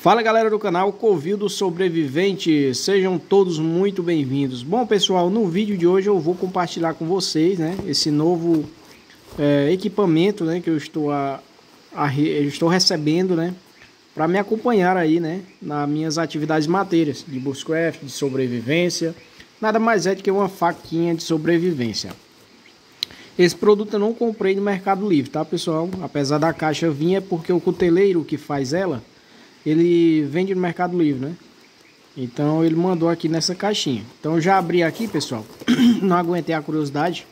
Fala galera do canal Covildo Sobrevivente, sejam todos muito bem-vindos. Bom pessoal, no vídeo de hoje eu vou compartilhar com vocês, né, esse novo equipamento, né, que eu estou recebendo, né, para me acompanhar aí, né, nas minhas atividades mateiras de bushcraft, de sobrevivência. Nada mais é do que uma faquinha de sobrevivência. Esse produto eu não comprei no Mercado Livre, tá pessoal? Apesar da caixa vir, é porque o cuteleiro que faz ela, ele vende no Mercado Livre, né? Então ele mandou aqui nessa caixinha. Então eu já abri aqui, pessoal. Não aguentei a curiosidade.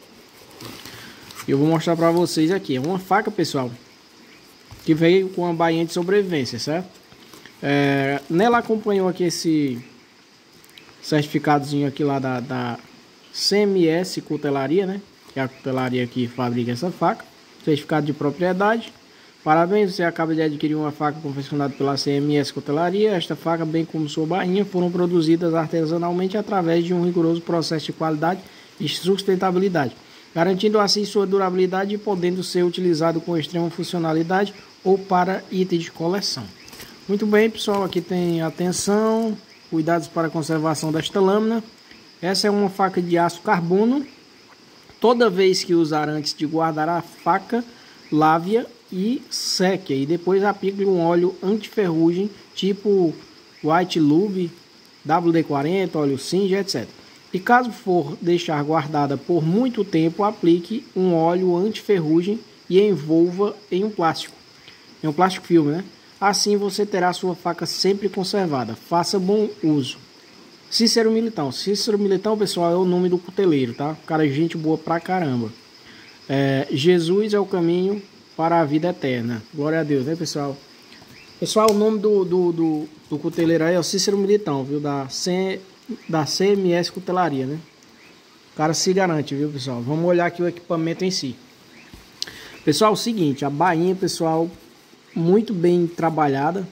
Eu vou mostrar para vocês aqui. É uma faca, pessoal, que veio com uma bainha de sobrevivência, certo? Nela acompanhou aqui esse certificadozinho aqui lá da CMS Cutelaria, né? Que é a cutelaria que fabrica essa faca. Certificado de propriedade. Parabéns, você acaba de adquirir uma faca confeccionada pela CMS Cutelaria. Esta faca, bem como sua bainha, foram produzidas artesanalmente através de um rigoroso processo de qualidade e sustentabilidade, garantindo assim sua durabilidade e podendo ser utilizado com extrema funcionalidade ou para itens de coleção. Muito bem, pessoal, aqui tem atenção, cuidados para a conservação desta lâmina. Essa é uma faca de aço carbono. Toda vez que usar, antes de guardar a faca, lave-a e seque, e depois aplique um óleo anti-ferrugem tipo White Lube, WD-40, óleo Singer, etc. E caso for deixar guardada por muito tempo, aplique um óleo anti-ferrugem e envolva em um plástico filme, né? Assim você terá sua faca sempre conservada. Faça bom uso. Cícero Militão. Cícero Militão, pessoal, é o nome do cuteleiro, tá? Cara, gente boa pra caramba. Jesus é o caminho para a vida eterna. Glória a Deus, né, pessoal? Pessoal, o nome do cuteleiro aí é o Cícero Militão, viu? Da CMS Cutelaria, né? O cara se garante, viu, pessoal? Vamos olhar aqui o equipamento em si. Pessoal, é o seguinte, a bainha, pessoal, muito bem trabalhada.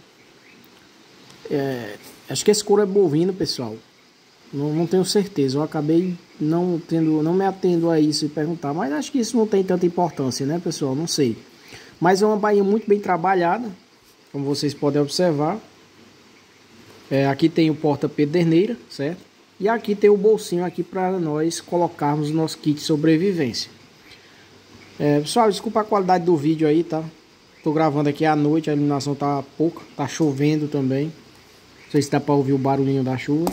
Acho que esse couro é bovino, pessoal. Não tenho certeza, eu acabei não me atendo a isso e perguntar, mas acho que isso não tem tanta importância, né, pessoal? Não sei. Mas é uma bainha muito bem trabalhada, como vocês podem observar. Aqui tem o porta-pederneira, certo? E aqui tem o bolsinho aqui para nós colocarmos o nosso kit de sobrevivência. Pessoal, desculpa a qualidade do vídeo aí, tá? Tô gravando aqui à noite, a iluminação tá pouca, tá chovendo também. Não sei se dá para ouvir o barulhinho da chuva.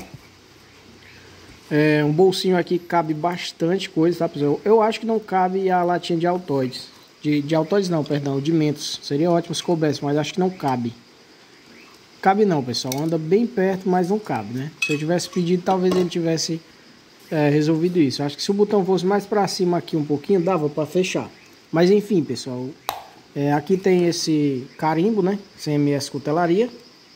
Um bolsinho aqui que cabe bastante coisa, tá, pessoal? Eu acho que não cabe a latinha de Altoides. De Altoides não, perdão, de Mentos. Seria ótimo se coubesse, mas acho que não cabe. Cabe não, pessoal. Anda bem perto, mas não cabe, né? Se eu tivesse pedido, talvez ele tivesse resolvido isso. Acho que se o botão fosse mais pra cima aqui um pouquinho, dava pra fechar. Mas enfim, pessoal. Aqui tem esse carimbo, né? CMS Cutelaria.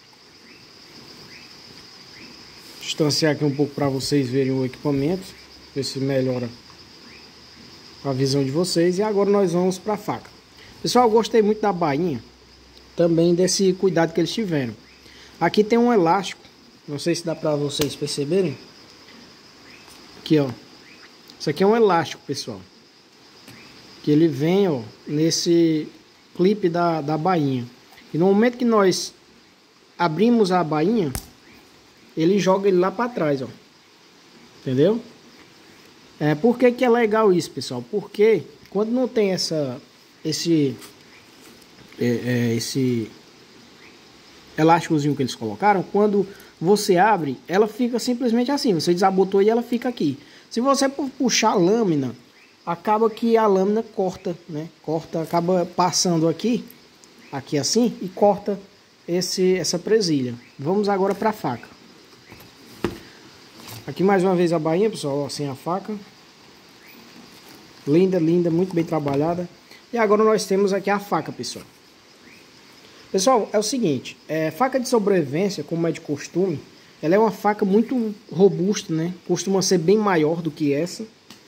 Distanciar aqui um pouco para vocês verem o equipamento, ver se melhora a visão de vocês. E agora nós vamos para a faca. Pessoal, eu gostei muito da bainha, também desse cuidado que eles tiveram. Aqui tem um elástico, não sei se dá para vocês perceberem. Aqui, ó. Isso aqui é um elástico, pessoal, que ele vem, ó, nesse clipe da bainha. E no momento que nós abrimos a bainha, ele joga ele lá para trás, ó. Entendeu? Por que é legal isso, pessoal? Porque quando não tem esse elásticozinho que eles colocaram, quando você abre, ela fica simplesmente assim. Você desabotou e ela fica aqui. Se você puxar a lâmina, acaba que a lâmina corta, né? Acaba passando aqui assim, e corta essa presilha. Vamos agora para a faca. Aqui mais uma vez a bainha, pessoal, assim a faca. Linda, linda, muito bem trabalhada. E agora nós temos aqui a faca, pessoal. Pessoal, é o seguinte, faca de sobrevivência, como é de costume, ela é uma faca muito robusta, né? Costuma ser bem maior do que essa.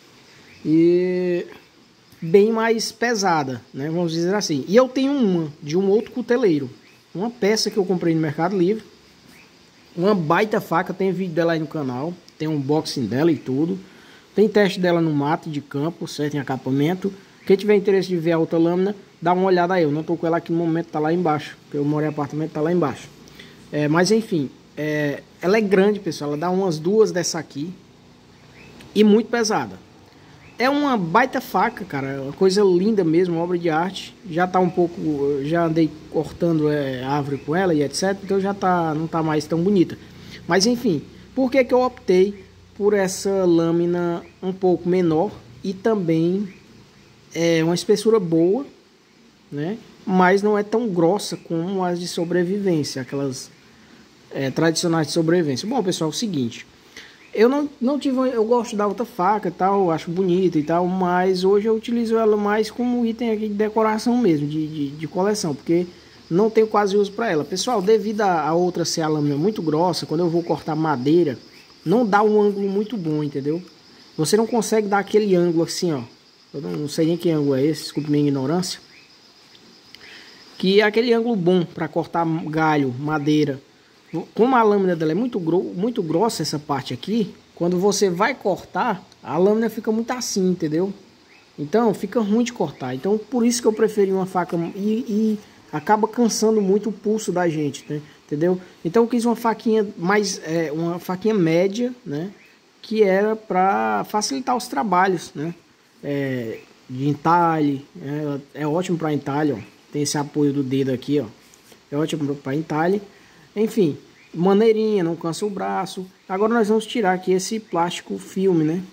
E bem mais pesada, né? Vamos dizer assim. E eu tenho uma de um outro cuteleiro. Uma peça que eu comprei no Mercado Livre. Uma baita faca, tem vídeo dela aí no canal. Tem um unboxing dela e tudo. Tem teste dela no mato de campo, certo? Em acabamento. Quem tiver interesse de ver a outra lâmina, dá uma olhada aí. Eu não tô com ela aqui no momento, tá lá embaixo. Porque eu moro em apartamento, tá lá embaixo. Mas enfim, ela é grande, pessoal. Ela dá umas duas dessa aqui. E muito pesada. É uma baita faca, cara. Uma coisa linda mesmo, obra de arte. Já tá um pouco... Já andei cortando árvore com ela e etc. Então já não tá mais tão bonita. Mas enfim, por que que eu optei por essa lâmina um pouco menor? E também uma espessura boa, né? Mas não é tão grossa como as de sobrevivência. Aquelas tradicionais de sobrevivência. Bom, pessoal, é o seguinte... Eu não tive, eu gosto da outra faca e tal, acho bonita e tal, mas hoje eu utilizo ela mais como item aqui de decoração mesmo, de coleção, porque não tenho quase uso para ela. Pessoal, devido a outra ser a lâmina muito grossa, quando eu vou cortar madeira, não dá um ângulo muito bom, entendeu? Você não consegue dar aquele ângulo assim, ó. Eu não sei nem que ângulo é esse, desculpe minha ignorância. Que é aquele ângulo bom para cortar galho, madeira. Como a lâmina dela é muito grossa, essa parte aqui, quando você vai cortar, a lâmina fica muito assim, entendeu? Então fica ruim de cortar. Então por isso que eu preferi uma faca e acaba cansando muito o pulso da gente, né? Entendeu? Então eu quis uma faquinha uma faquinha média, né? Que era para facilitar os trabalhos, né? De entalhe, é ótimo para entalhe, ó. Tem esse apoio do dedo aqui, ó. É ótimo para entalhe. Enfim, maneirinha, não cansa o braço. Agora nós vamos tirar aqui esse plástico filme, né?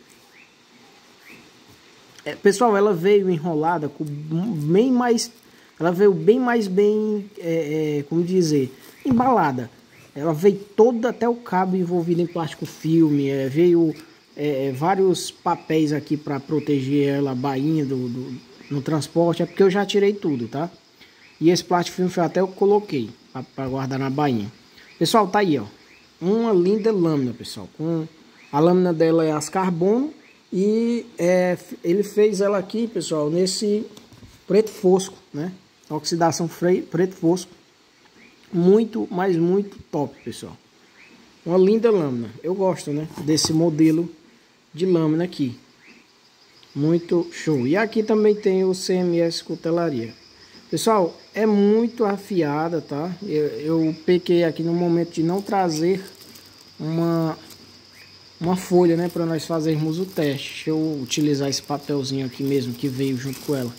Pessoal, ela veio enrolada com bem mais... Ela veio bem mais como dizer, embalada. Ela veio toda até o cabo envolvido em plástico filme. Veio vários papéis aqui para proteger ela, a bainha no transporte. É porque eu já tirei tudo, tá? E esse plástico filme foi até eu coloquei para guardar na bainha. Pessoal, tá aí, ó. Uma linda lâmina, pessoal. A lâmina dela é as carbono. E ele fez ela aqui, pessoal, nesse preto fosco, né? Oxidação preto fosco. Muito, mas muito top, pessoal. Uma linda lâmina. Eu gosto, né? Desse modelo de lâmina aqui. Muito show. E aqui também tem o CMS Cutelaria. Pessoal, é muito afiada, tá? Eu pequei aqui no momento de não trazer uma folha, né? Para nós fazermos o teste. Deixa eu utilizar esse papelzinho aqui mesmo que veio junto com ela.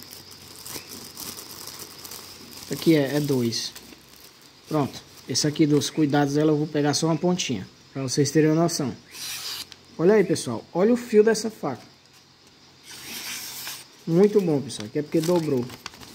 Aqui é 2. Pronto. Esse aqui dos cuidados dela eu vou pegar só uma pontinha. Para vocês terem uma noção. Olha aí, pessoal. Olha o fio dessa faca. Muito bom, pessoal. Aqui é porque dobrou.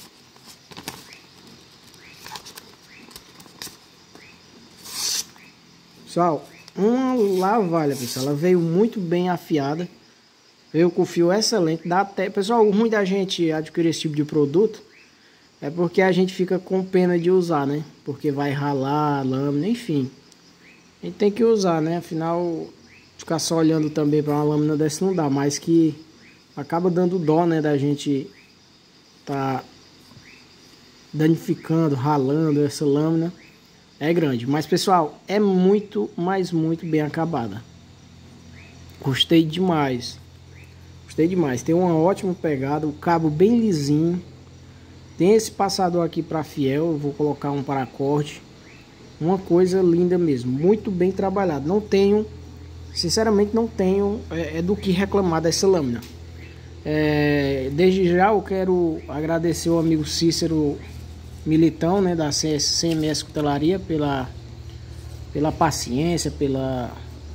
Pessoal, uma lavalha, pessoal. Ela veio muito bem afiada. Veio com fio excelente. Dá até... Pessoal, o ruim da gente adquirir esse tipo de produto é porque a gente fica com pena de usar, né? Porque vai ralar a lâmina, enfim. A gente tem que usar, né? Afinal, ficar só olhando também para uma lâmina dessa não dá. Mas que acaba dando dó, né? Da gente tá danificando, ralando essa lâmina. É grande, mas pessoal, é muito, mas muito bem acabada. Gostei demais. Gostei demais. Tem uma ótima pegada, o cabo bem lisinho. Tem esse passador aqui para fiel, eu vou colocar um paracorte. Uma coisa linda mesmo, muito bem trabalhado. Não tenho, sinceramente não tenho do que reclamar dessa lâmina. Desde já eu quero agradecer o amigo Cícero Militão, né, da CMS Cutelaria pela paciência, pela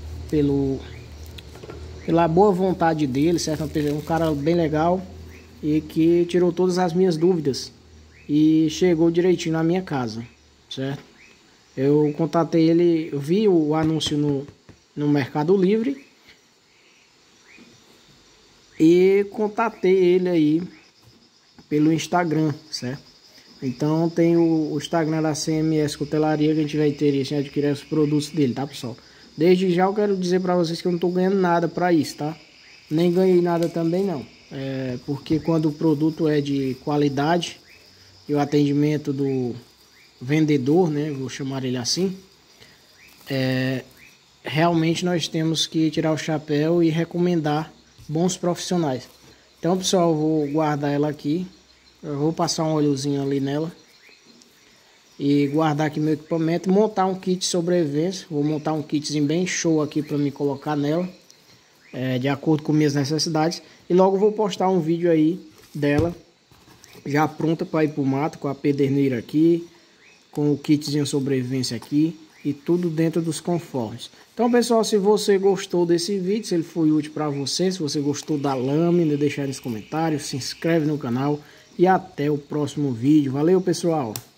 boa vontade dele, certo? Um cara bem legal e que tirou todas as minhas dúvidas e chegou direitinho na minha casa, certo? Eu contatei ele, eu vi o anúncio no Mercado Livre e contatei ele aí pelo Instagram, certo? Então tem o Instagram da CMS Cutelaria que a gente vai ter e adquirir os produtos dele, tá, pessoal? Desde já eu quero dizer para vocês que eu não tô ganhando nada para isso, tá? Nem ganhei nada também não. Porque quando o produto é de qualidade e o atendimento do vendedor, né, vou chamar ele assim, realmente nós temos que tirar o chapéu e recomendar bons profissionais. Então, pessoal, eu vou guardar ela aqui. Eu vou passar um óleozinho ali nela. e guardar aqui meu equipamento, montar um kit de sobrevivência. Vou montar um kitzinho bem show aqui para me colocar nela, de acordo com minhas necessidades. E logo vou postar um vídeo aí dela, já pronta para ir pro mato, com a pederneira aqui, com o kitzinho sobrevivência aqui e tudo dentro dos conformes. Então, pessoal, se você gostou desse vídeo, se ele foi útil para você, se você gostou da lâmina, deixa aí nos comentários, se inscreve no canal e até o próximo vídeo. Valeu, pessoal!